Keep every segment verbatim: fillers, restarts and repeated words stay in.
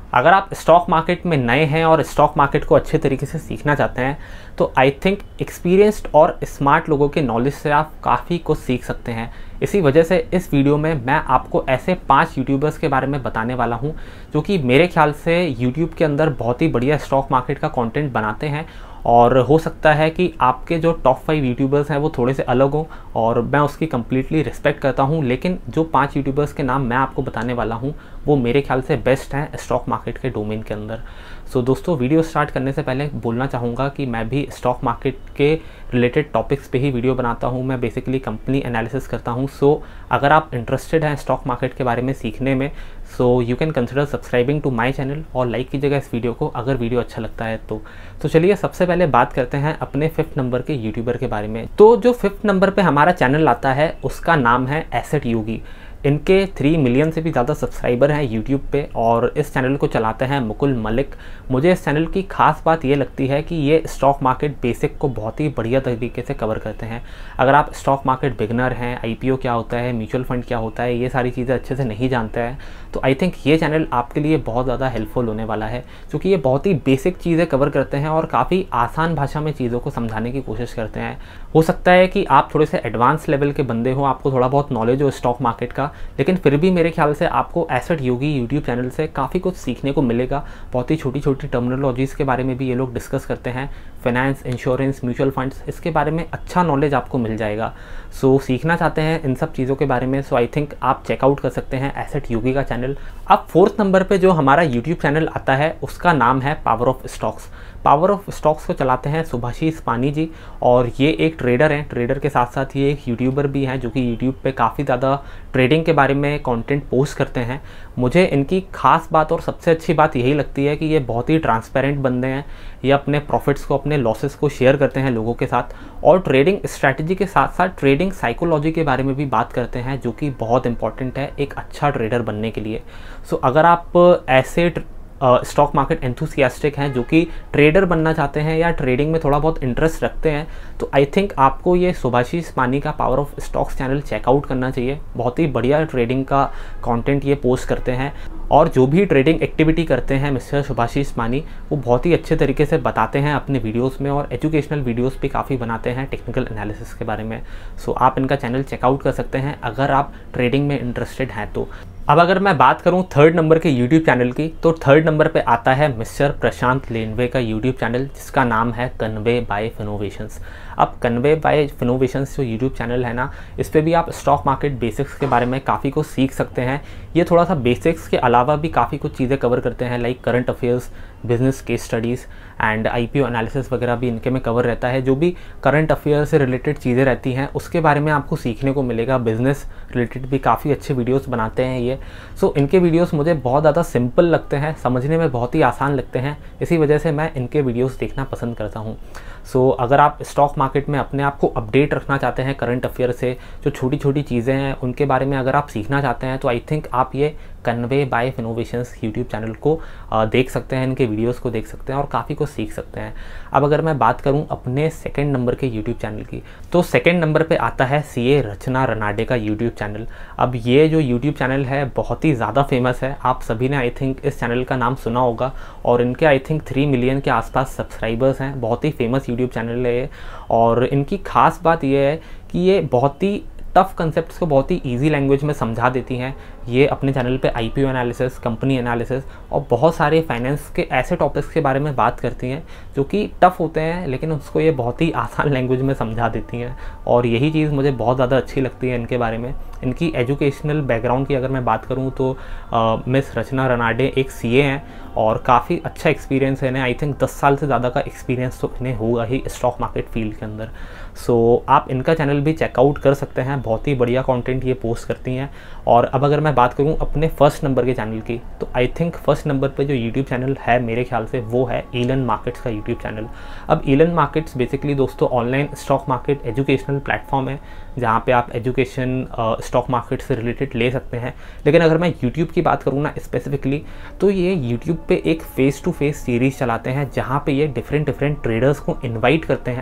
अगर आप stock market में नए हैं और स्टॉक मार्केट को अच्छे तरीके से सीखना चाहते हैं तो आई थिंक एक्सपीरियंस्ड और स्मार्ट लोगों के नॉलेज से आप काफ़ी कुछ सीख सकते हैं। इसी वजह से इस वीडियो में मैं आपको ऐसे पांच यूट्यूबर्स के बारे में बताने वाला हूं जो कि मेरे ख्याल से यूट्यूब के अंदर बहुत ही बढ़िया स्टॉक मार्केट का कंटेंट बनाते हैं। और हो सकता है कि आपके जो टॉप फाइव यूट्यूबर्स हैं वो थोड़े से अलग हों और मैं उसकी कम्प्लीटली रिस्पेक्ट करता हूं, लेकिन जो पांच यूट्यूबर्स के नाम मैं आपको बताने वाला हूं वो मेरे ख्याल से बेस्ट हैं स्टॉक मार्केट के डोमेन के अंदर। सो so, दोस्तों, वीडियो स्टार्ट करने से पहले बोलना चाहूँगा कि मैं भी स्टॉक मार्केट के रिलेटेड टॉपिक्स पे ही वीडियो बनाता हूँ। मैं बेसिकली कंपनी एनालिसिस करता हूँ। सो so, अगर आप इंटरेस्टेड हैं स्टॉक मार्केट के बारे में सीखने में so you can consider subscribing to my channel और लाइक कीजिएगा इस वीडियो को अगर वीडियो अच्छा लगता है तो। तो चलिए सबसे पहले बात करते हैं अपने फिफ्थ नंबर के यूट्यूबर के बारे में। तो जो फिफ्थ नंबर पे हमारा चैनल आता है उसका नाम है एसेट योगी। इनके थ्री मिलियन से भी ज़्यादा सब्सक्राइबर हैं यूट्यूब पे और इस चैनल को चलाते हैं मुकुल मलिक। मुझे इस चैनल की खास बात ये लगती है कि ये स्टॉक मार्केट बेसिक को बहुत ही बढ़िया तरीके से कवर करते हैं। अगर आप स्टॉक मार्केट बिगनर हैं, आईपीओ क्या होता है, म्यूचुअल फंड क्या होता है, ये सारी चीज़ें अच्छे से नहीं जानते हैं तो आई थिंक ये चैनल आपके लिए बहुत ज़्यादा हेल्पफुल होने वाला है, क्योंकि ये बहुत ही बेसिक चीज़ें कवर करते हैं और काफ़ी आसान भाषा में चीज़ों को समझाने की कोशिश करते हैं। हो सकता है कि आप थोड़े से एडवांस लेवल के बंदे हो, आपको थोड़ा बहुत नॉलेज हो स्टॉक मार्केट का, लेकिन फिर भी मेरे ख्याल से आपको एसेट योगी यूट्यूब चैनल से काफ़ी कुछ सीखने को मिलेगा। बहुत ही छोटी छोटी टर्मिनोलॉजीज़ के बारे में भी ये लोग डिस्कस करते हैं। फाइनेंस, इंश्योरेंस, म्यूचुअल फंड्स, इसके बारे में अच्छा नॉलेज आपको मिल जाएगा। सो so, सीखना चाहते हैं इन सब चीज़ों के बारे में सो आई थिंक आप चेकआउट कर सकते हैं एसेट योगी का चैनल। अब फोर्थ नंबर पे जो हमारा यूट्यूब चैनल आता है उसका नाम है power of stocks. Power of stocks को चलाते हैं सुभाषीष पानी जी और ये एक ट्रेडर हैं। ट्रेडर के साथ साथ ये एक यूट्यूबर भी हैं जो कि यूट्यूब पे काफ़ी ज़्यादा ट्रेडिंग के बारे में कंटेंट पोस्ट करते हैं। मुझे इनकी खास बात और सबसे अच्छी बात यही लगती है कि ये बहुत ही ट्रांसपेरेंट बंदे हैं। ये अपने प्रॉफिट्स को, अपने लॉसेस को शेयर करते हैं लोगों के साथ और ट्रेडिंग स्ट्रैटेजी के साथ साथ ट्रेडिंग साइकोलॉजी के बारे में भी बात करते हैं, जो कि बहुत इंपॉर्टेंट है एक अच्छा ट्रेडर बनने के लिए। सो so, अगर आप ऐसे स्टॉक मार्केट एंथुसियास्टिक हैं जो कि ट्रेडर बनना चाहते हैं या ट्रेडिंग में थोड़ा बहुत इंटरेस्ट रखते हैं तो आई थिंक आपको ये सुभाषीष पानी का power of stocks channel check out करना चाहिए। बहुत ही बढ़िया ट्रेडिंग का कंटेंट ये पोस्ट करते हैं और जो भी ट्रेडिंग एक्टिविटी करते हैं मिस्टर सुभाषीष पानी वो बहुत ही अच्छे तरीके से बताते हैं अपने वीडियोस में और एजुकेशनल वीडियोस भी काफ़ी बनाते हैं टेक्निकल एनालिसिस के बारे में। सो आप इनका चैनल चेकआउट कर सकते हैं अगर आप ट्रेडिंग में इंटरेस्टेड हैं तो। अब अगर मैं बात करूं थर्ड नंबर के यूट्यूब चैनल की तो थर्ड नंबर पे आता है मिस्टर प्रशांत लेनवे का यूट्यूब चैनल जिसका नाम है कन्वे बाय फिनोवेशंस। अब कन्वे बाय फिनोवेशंस जो यूट्यूब चैनल है ना, इस पर भी आप स्टॉक मार्केट बेसिक्स के बारे में काफ़ी कुछ सीख सकते हैं। ये थोड़ा सा बेसिक्स के अलावा भी काफ़ी कुछ चीज़ें कवर करते हैं like current affairs, business case studies and IPO analysis वगैरह भी इनके में कवर रहता है। जो भी करंट अफेयर से रिलेटेड चीज़ें रहती हैं उसके बारे में आपको सीखने को मिलेगा। बिजनेस रिलेटेड भी काफ़ी अच्छे वीडियोस बनाते हैं ये। सो so, इनके वीडियोस मुझे बहुत ज़्यादा सिंपल लगते हैं, समझने में बहुत ही आसान लगते हैं, इसी वजह से मैं इनके वीडियोस देखना पसंद करता हूँ। सो so, अगर आप स्टॉक मार्केट में अपने आप को अपडेट रखना चाहते हैं करंट अफेयर से, जो छोटी छोटी चीज़ें हैं उनके बारे में अगर आप सीखना चाहते हैं तो आई थिंक आप ये convey by Finnovationz YouTube channel को देख सकते हैं, इनके वीडियोस को देख सकते हैं और काफ़ी कुछ सीख सकते हैं। अब अगर मैं बात करूं अपने सेकंड नंबर के यूट्यूब चैनल की तो सेकंड नंबर पे आता है सीए रचना रनाडे का यूट्यूब चैनल। अब ये जो यूट्यूब चैनल है बहुत ही ज़्यादा फेमस है, आप सभी ने आई थिंक इस चैनल का नाम सुना होगा और इनके आई थिंक थ्री मिलियन के आसपास सब्सक्राइबर्स हैं। बहुत ही फेमस यूट्यूब चैनल है ये और इनकी खास बात यह है कि ये बहुत ही टफ कंसेप्ट्स को बहुत ही इजी लैंग्वेज में समझा देती हैं। ये अपने चैनल पे आईपीओ एनालिसिस, कंपनी एनालिसिस और बहुत सारे फाइनेंस के ऐसे टॉपिक्स के बारे में बात करती हैं जो कि टफ होते हैं लेकिन उसको ये बहुत ही आसान लैंग्वेज में समझा देती हैं और यही चीज़ मुझे बहुत ज़्यादा अच्छी लगती है इनके बारे में। इनकी एजुकेशनल बैकग्राउंड की अगर मैं बात करूँ तो मिस रचना रनाडे एक सीए हैं और काफ़ी अच्छा एक्सपीरियंस है इन्हें। आई थिंक दस साल से ज़्यादा का एक्सपीरियंस तो इन्हें होगा ही स्टॉक मार्केट फील्ड के अंदर। सो so, आप इनका चैनल भी चेकआउट कर सकते हैं, बहुत ही बढ़िया कंटेंट ये पोस्ट करती हैं। और अब अगर मैं बात करूं अपने फर्स्ट नंबर के चैनल की तो आई थिंक फर्स्ट नंबर पे जो यूट्यूब चैनल है मेरे ख्याल से वो है ईलन मार्केट्स का यूट्यूब चैनल। अब ईलन मार्केट्स बेसिकली दोस्तों online stock market educational platform है जहाँ पे आप एजुकेशन स्टॉक मार्केट से रिलेटेड ले सकते हैं। लेकिन अगर मैं यूट्यूब की बात करूँ ना स्पेसिफिकली तो ये यूट्यूब पे एक फेस टू फेस सीरीज़ चलाते हैं जहाँ पे ये डिफरेंट डिफरेंट ट्रेडर्स को इन्वाइट करते हैं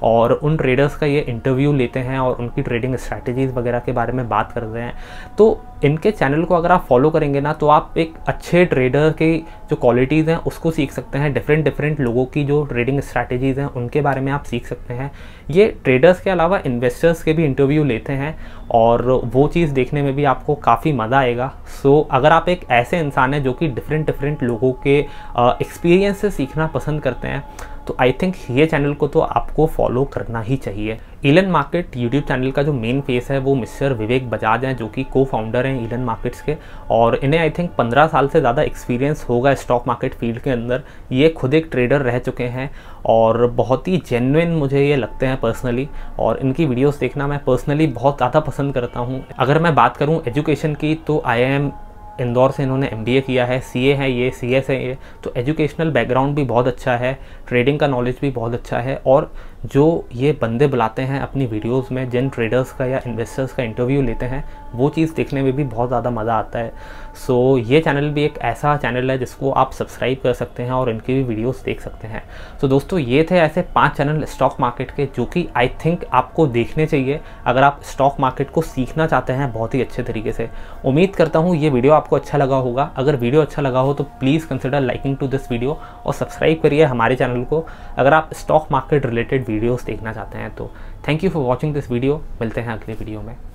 और उन ट्रेडर्स का ये इंटरव्यू लेते हैं और उनकी ट्रेडिंग स्ट्रैटेजीज़ वगैरह के बारे में बात करते हैं। तो इनके चैनल को अगर आप फॉलो करेंगे ना तो आप एक अच्छे ट्रेडर की जो क्वालिटीज़ हैं उसको सीख सकते हैं। डिफरेंट डिफरेंट लोगों की जो ट्रेडिंग स्ट्रैटेजीज़ हैं उनके बारे में आप सीख सकते हैं। ये ट्रेडर्स के अलावा इन्वेस्टर्स के भी इंटरव्यू लेते हैं और वो चीज़ देखने में भी आपको काफ़ी मज़ा आएगा। सो so, अगर आप एक ऐसे इंसान हैं जो कि डिफरेंट डिफरेंट लोगों के एक्सपीरियंस से सीखना पसंद करते हैं तो आई थिंक ये चैनल को तो आपको फॉलो करना ही चाहिए। इलन मार्केट यूट्यूब चैनल का जो मेन फेस है वो मिस्टर विवेक बजाज हैं, जो कि को फाउंडर हैं इलन मार्केट्स के, और इन्हें आई थिंक पंद्रह साल से ज़्यादा एक्सपीरियंस होगा स्टॉक मार्केट फील्ड के अंदर। ये खुद एक ट्रेडर रह चुके हैं और बहुत ही जेन्युइन मुझे ये लगते हैं पर्सनली, और इनकी वीडियोस देखना मैं पर्सनली बहुत ज़्यादा पसंद करता हूँ। अगर मैं बात करूँ एजुकेशन की तो आई एम इंदौर से इन्होंने एमबीए किया है, सीए है ये, सीएस है ये, तो एजुकेशनल बैकग्राउंड भी बहुत अच्छा है, ट्रेडिंग का नॉलेज भी बहुत अच्छा है। और जो ये बंदे बुलाते हैं अपनी वीडियोस में, जिन ट्रेडर्स का या इन्वेस्टर्स का इंटरव्यू लेते हैं, वो चीज़ देखने में भी बहुत ज़्यादा मज़ा आता है। सो ये चैनल भी एक ऐसा चैनल है जिसको आप सब्सक्राइब कर सकते हैं और इनकी भी वीडियोस देख सकते हैं। सो दोस्तों ये थे ऐसे पांच चैनल स्टॉक मार्केट के जो कि आई थिंक आपको देखने चाहिए अगर आप स्टॉक मार्केट को सीखना चाहते हैं बहुत ही अच्छे तरीके से। उम्मीद करता हूँ ये वीडियो आपको अच्छा लगा होगा। अगर वीडियो अच्छा लगा हो तो please consider liking to this video और सब्सक्राइब करिए हमारे चैनल को अगर आप स्टॉक मार्केट रिलेटेड वीडियोस देखना चाहते हैं तो। Thank you for watching this video. मिलते हैं अगले वीडियो में।